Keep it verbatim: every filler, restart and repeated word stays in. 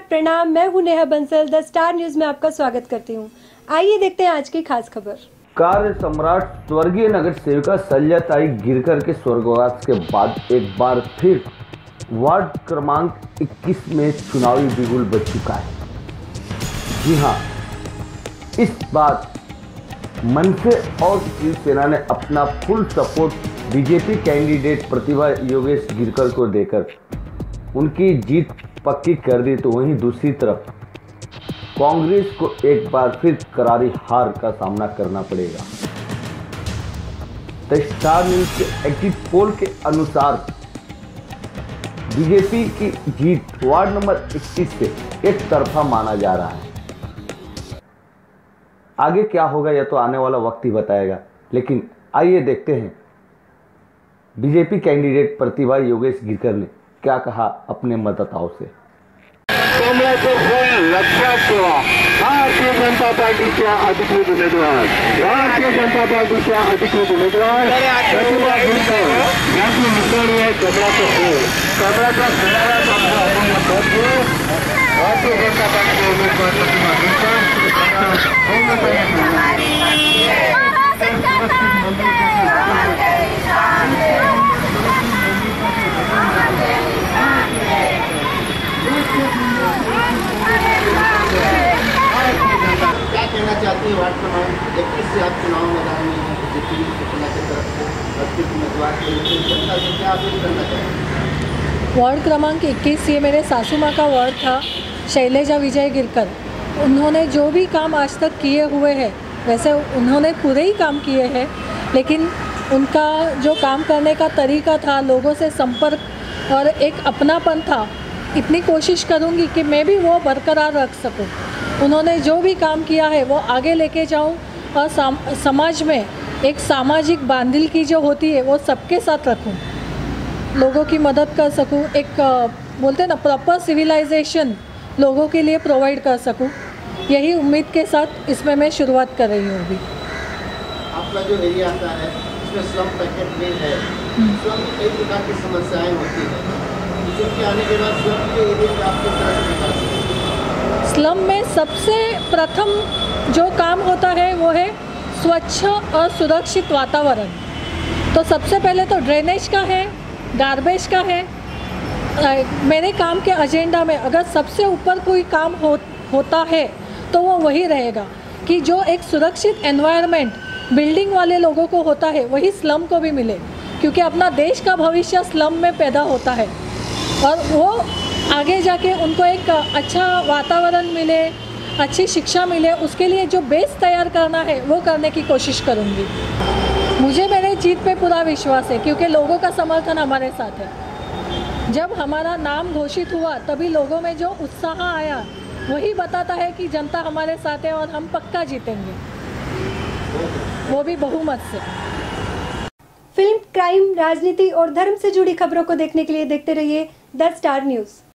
प्रणाम। मैं हूं Neha Bansal. The star news में आपका स्वागत करती हूं। आइए देखते हैं आज की खास खबर। कार्य सम्राट स्वर्गीय नगर सेविका सल्याताई गिरकर के स्वर्गवास के बाद एक बार फिर वार्ड क्रमांक इक्कीस में चुनावी बिगुल बज चुका है। जी हां, इस बार मनसे और शिवसेना ने अपना full support BJP candidate Pratibha Yogesh Girkar को देकर उनकी जीत पक्की कर दी, तो वहीं दूसरी तरफ कांग्रेस को एक बार फिर करारी हार का सामना करना पड़ेगा। द स्टार न्यूज के एग्जिट पोल के अनुसार बीजेपी की जीत वार्ड नंबर इक्कीस से एक तरफा माना जा रहा है। आगे क्या होगा यह तो आने वाला वक्त ही बताएगा, लेकिन आइए देखते हैं बीजेपी कैंडिडेट प्रतिभा योगेश गिरकर ने क्या कहा अपने मतदाताओं से। कमळाचं फळ लक्षात ठेवा, भारतीय जनता पार्टीच्या अधिकृत उमेदवार भारतीय जनता पार्टीच्या अधिकृत उमेदवार प्रतिभा गिरकर यांची निवडणी आहे। कमळाचं फळ कमळाच्या फळालाच आपलं आपण मत देऊ। भारतीय जनता पार्टीचे उमेदवार प्रतिभा क्या कहना चाहते हैं? वार्ड क्रमांक इक्कीस से आप चुनाव मैदान में हैं, बीजेपी की तरफ से अधिकृत उम्मीदवार के लिए जनता से क्या अपील करना चाहेंगे? वार्ड क्रमांक इक्कीस ये मेरे सासू माँ का वार्ड था, शैलेजा विजय गिरकर। उन्होंने जो भी काम आज तक किए हुए हैं, वैसे उन्होंने पूरे ही काम किए हैं, लेकिन उनका जो काम करने का तरीका था, लोगों से संपर्क और एक अपनापन था, इतनी कोशिश करूँगी कि मैं भी वो बरकरार रख सकूँ। उन्होंने जो भी काम किया है वो आगे लेके जाऊँ और साम, समाज में एक सामाजिक बांधिलकी जो होती है वो सबके साथ रखूँ, लोगों की मदद कर सकूँ, एक बोलते हैं ना प्रॉपर सिविलाइजेशन लोगों के लिए प्रोवाइड कर सकूँ। यही उम्मीद के साथ इसमें मैं शुरुआत कर रही हूँ। अभी आपका जो एरिया आता है उसमें स्लम पैकेट में है, स्लम में कई प्रकार की समस्याएं होती हैं, जो आने के बाद स्लम के एरिया में आपको तरह से विकास है। स्लम में सबसे प्रथम जो काम होता है वो है स्वच्छ और सुरक्षित वातावरण। तो सबसे पहले तो ड्रेनेज का है, गार्बेज का है। मेरे काम के एजेंडा में अगर सबसे ऊपर कोई काम हो, होता है तो वो वही रहेगा कि जो एक सुरक्षित एनवायरनमेंट बिल्डिंग वाले लोगों को होता है वही स्लम को भी मिले, क्योंकि अपना देश का भविष्य स्लम में पैदा होता है और वो आगे जाके उनको एक अच्छा वातावरण मिले, अच्छी शिक्षा मिले, उसके लिए जो बेस तैयार करना है वो करने की कोशिश करूँगी। मुझे मेरे जीत पे पूरा विश्वास है, क्योंकि लोगों का समर्थन हमारे साथ है। जब हमारा नाम घोषित हुआ तभी लोगों में जो उत्साह आया वही बताता है कि जनता हमारे साथ है और हम पक्का जीतेंगे, वो भी बहुमत से। फिल्म, क्राइम, राजनीति और धर्म से जुड़ी खबरों को देखने के लिए देखते रहिए द स्टार न्यूज।